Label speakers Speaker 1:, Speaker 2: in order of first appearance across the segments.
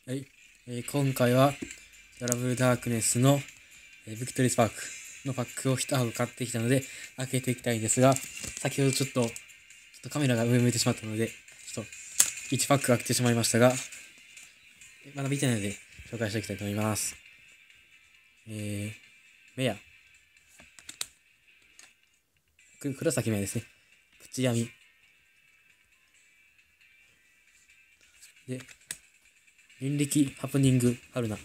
Speaker 1: はい、今回はドラブルダークネスの、ビクトリースパークのパックを1箱買ってきたので開けていきたいんですが、先ほどちょっとカメラが上向いてしまったので、ちょっと1パック開けてしまいましたが、まだ見てないので紹介していきたいと思います。メア。黒崎メアですね。プチ闇。で、人力ハプニング春菜。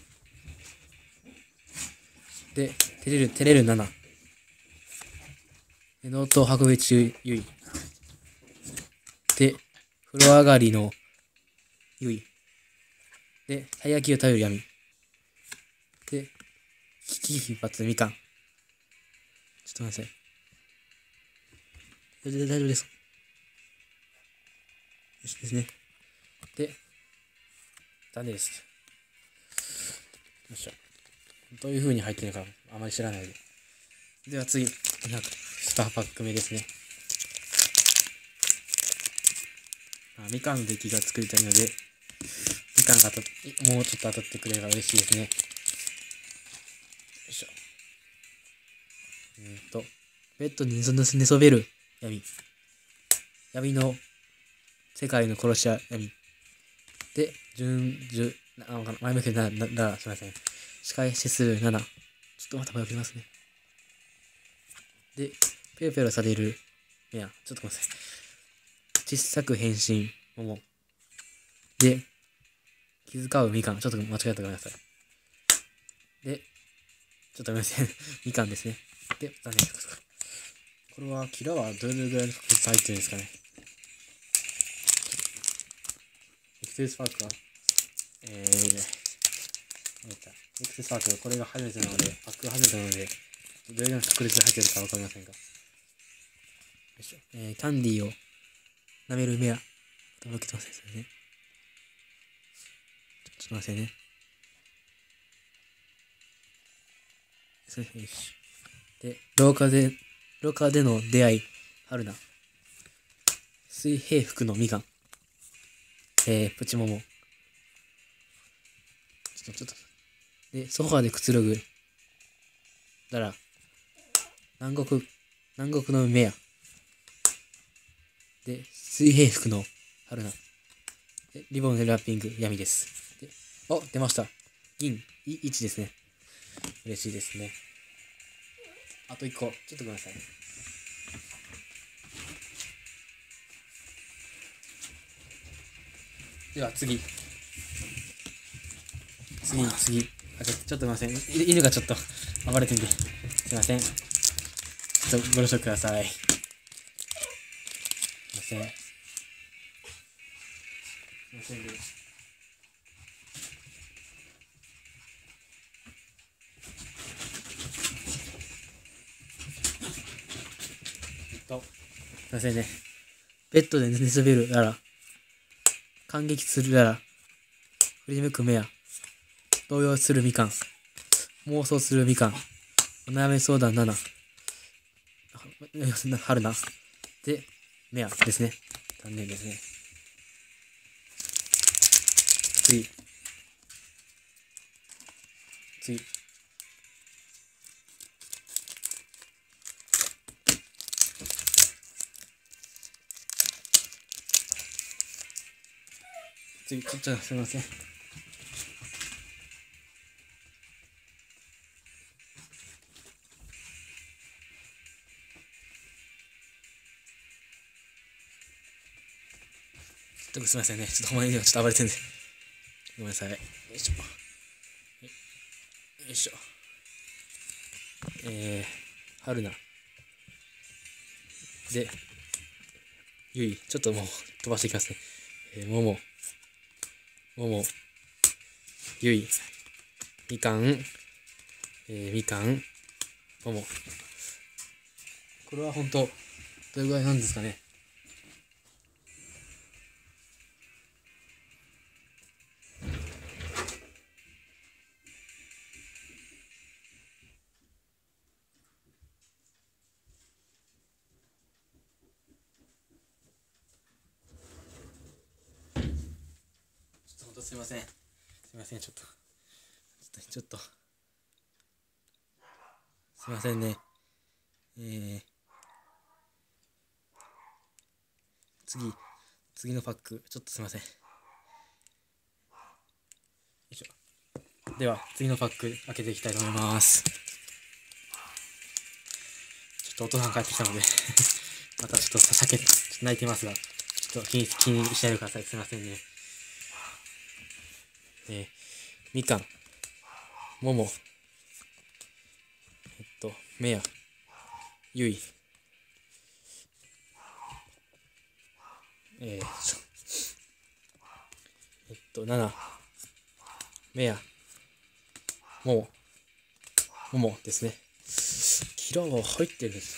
Speaker 1: で、照れる7。で、ノート運び中ゆい。で、風呂上がりのゆい。で、たい焼きを食べる闇。で、危機一髪みかん。ちょっと待ってください。大丈夫です。よしですね。で、残念です。よっしゃ。どういう風に入ってるのかあまり知らないので。では次、200パック目ですね。みかんの出来が作りたいので、みかんがもうちょっと当たってくれれば嬉しいですね。よいしょ。ベッドに寝そべる闇。闇の世界の殺し屋闇。で、前向きな、すみません。仕返しする7。ちょっとまた迷ってますね。で、ペロペロされるメア。ちょっとごめんなさい。小さく変身、桃。で、気遣うみかん。ちょっと間違えたごめんなさい。で、ちょっとごめんなさい。みかんですね。で、残念です。これは、キラはどれぐらいの確率入ってるんですかね。エクセスパークは、エクセスパークはこれが初めてなので、パックが初めてなので、どれぐらいの確率で入ってるかわかりませんが。よいしょ。キャンディーを舐める目は、届けてませんね。ちょっと待ってね。よし。で、廊下での出会い、春菜。水平服のみかん。プチモモ。ちょっと。で、ソファーでくつろぐ。だら、南国の目や。で、水平服の春菜。で、リボンでラッピング、闇です。で、出ました。銀、1ですね。嬉しいですね。あと1個。ちょっとごめんなさい。では次。ちょっとごめんなさい。犬がちょっと暴れてんで。すいません。ちょっとご了承ください。すいません。すいません。すいませんね。ベッドで寝そべるなら、感激するなら、振り向く目や、動揺するみかん、妄想するみかん、お悩み相談7、春菜、で、目やですね。残念ですね。次。ちょっとすみません。すみませんね。ちょっとほんまにちょっと暴れてるんで。ごめんなさい。よいしょ。よいしょ。春菜。で、ゆい。ちょっともう飛ばしていきますね。もも、ゆい、みかん、みかん、もも。これは本当どれぐらいなんですかね。ちょっと本当すいません。 すいません、ちょっと、すいませんね。次のパック、ちょっとすいません。よいしょ。では、次のパック開けていきたいと思います。ちょっとお父さん帰ってきたのでまたちょっと泣いてますが、ちょっと気にしないでください。すいませんね。みかん、もも、めや、ゆい、なな、めや、ももですね。キラー入ってるんです。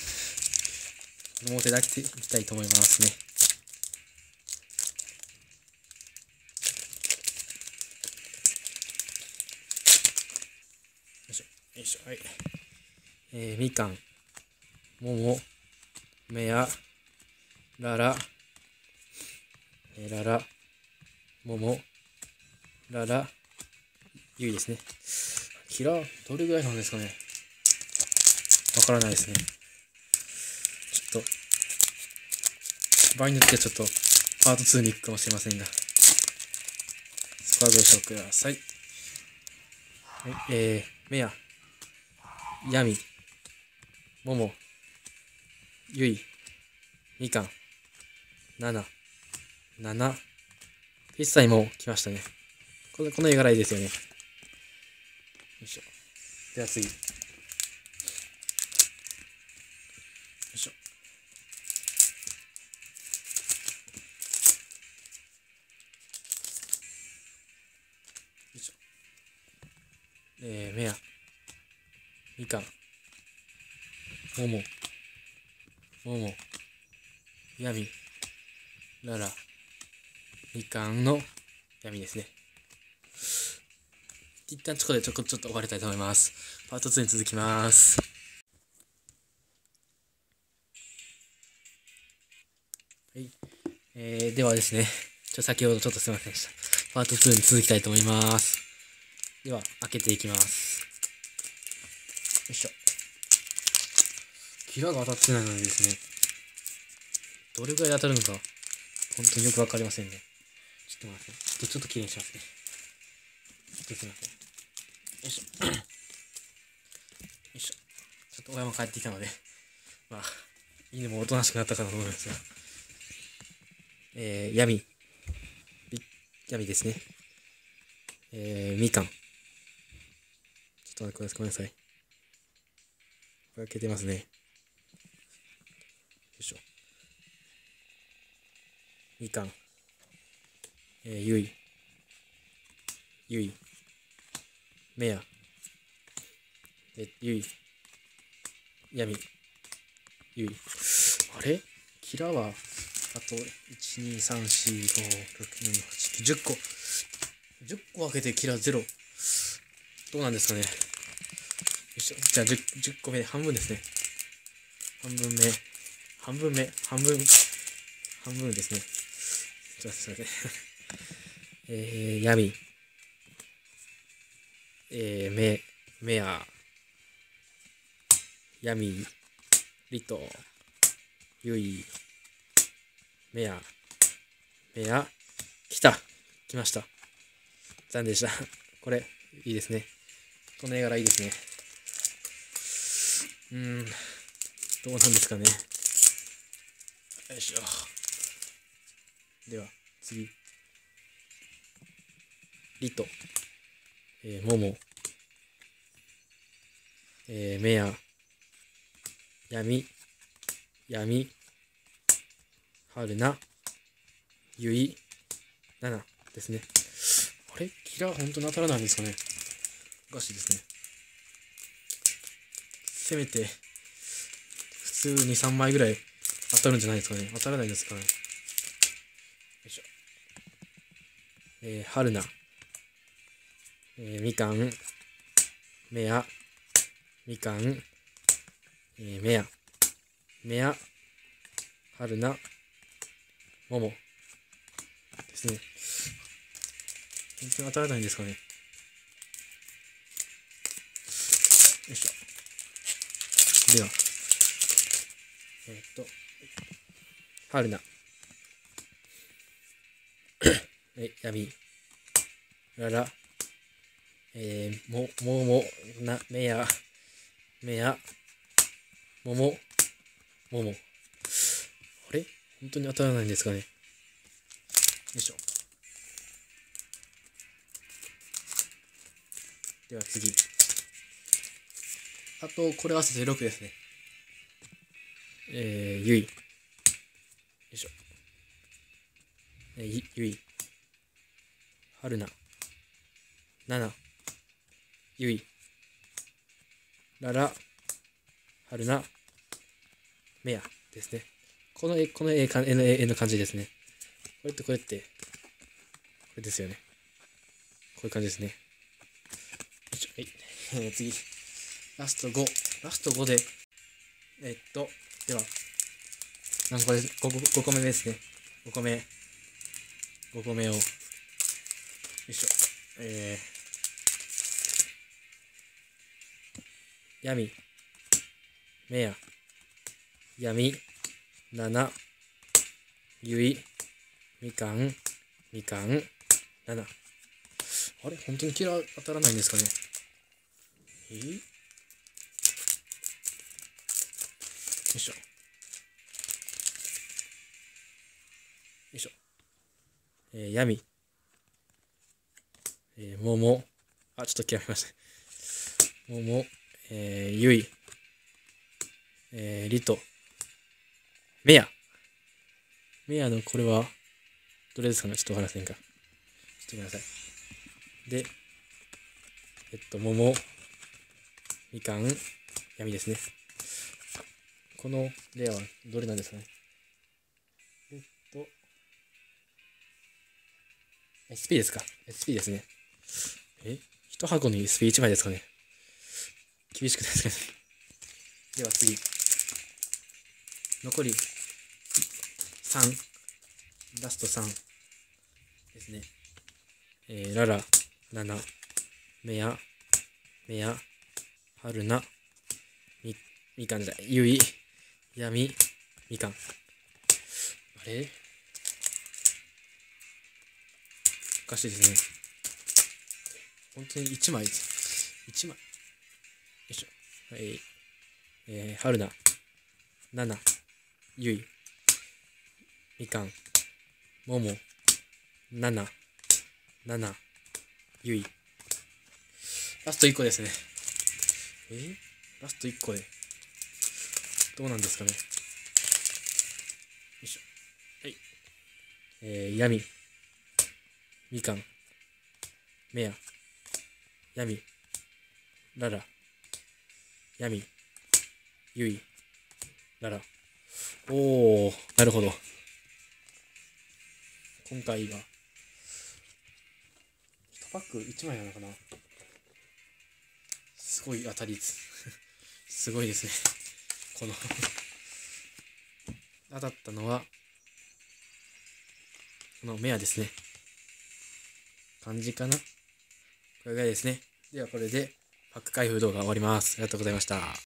Speaker 1: この表だけいきたいと思いますね。よいしょ、はい。みかん、もも、めや、らら、もも、らら、ゆいですね。キラー、どれぐらいなんですかね。わからないですね。ちょっと、場合によってはちょっと、パート2に行くかもしれませんが、そこはご了承ください。はい、めや、やみ、もも、ゆい、みかん、なな、1歳も来ましたね。この絵柄いいですよね。よいしょ。では次。よいしょ。よいしょ。めや、みかん、もも、やみ、らら、みかんのやみですね。一旦ちょっと終わりたいと思います。パート2に続きます。はい。ではですね、先ほどちょっとすいませんでした。パート2に続きたいと思います。では、開けていきます。よいしょ。キラが当たってないのにですね、どれぐらい当たるのか、本当によくわかりませんね。ちょっと待って、ちょっと綺麗にしますね。ちょっとすいません。よいしょ。よいしょ。ちょっと親も帰ってきたので、まあ、犬もおとなしくなったかなと思いますが、闇ですね。みかん。ちょっと待ってください。ごめんなさい。開けてますね。よいしょ。みかん。ゆい、めや、ゆい、やみ、ゆい。あれキラは、あと、1、2、3、4、5、6、7、8、10個。10個開けてキラ0。どうなんですかね。よいしょ。じゃあ10個目、半分ですね。半分ですね。ちょっとすいません。やみ、めや、やみ、りと、ゆい、めや、来ました。残念でした。これ、いいですね。この絵柄いいですね。どうなんですかね。よいしょ。では、次。りと、もも、めや、やみ、はるな、ゆい、ななですね。あれキラー本当に当たらないんですかね。おかしいですね。せめて、普通に3枚ぐらい当たるんじゃないですかね。当たらないですかね。よいしょ。はるな、みかん、めや、みかん、めや、はるな、ももですね。全然当たらないんですかね。 いしょ。では、春菜。闇。らら。めや、もも。あれ本当に当たらないんですかね。よいしょ。では次。あと、これ合わせて6ですね。ゆい。よいしょ。ゆい。はるな。なな。ゆい。らら。はるな。めや。ですね。この絵の感じですね。これって、これですよね。こういう感じですね。よいしょ。はい。次。ラスト5で、では、何個です？ 5 個目ですね。5個目を、よいしょ。闇、めや、闇、7、ゆい、みかん、7。あれ本当に当たらないんですかね。よいしょ。よいしょ。闇、桃、ちょっと切られました。桃、ゆい、りと、めやのこれは、どれですかねちょっとわかりませんか。ちょっとごめんなさい。で、桃、みかん、闇ですね。このレアはどれなんですかね。SP ですか。SP ですね。一箱に SP1 枚ですかね。厳しくないですかね。では次。残り3。ラスト3ですね。ララ、ナナ、メヤ、ハルナ、みかんじゃない、ゆい、ヤミ、みかん。あれおかしいですね。本当に1枚です。1枚。よいしょ。はい。はるな、なな、ゆい、みかん、もも、なな、ゆい。ラスト1個ですね。ラスト1個で。どうなんですかね。よいしょ。はい。やみ、みかん、めや、やみ、らら、やみ、ゆい、らら。おー、なるほど。今回は、1パック1枚なのかな。すごい当たり率。すごいですね。この当たったのは、このメアですね。感じかな。これぐらいですね。ではこれでパック開封動画終わります。ありがとうございました。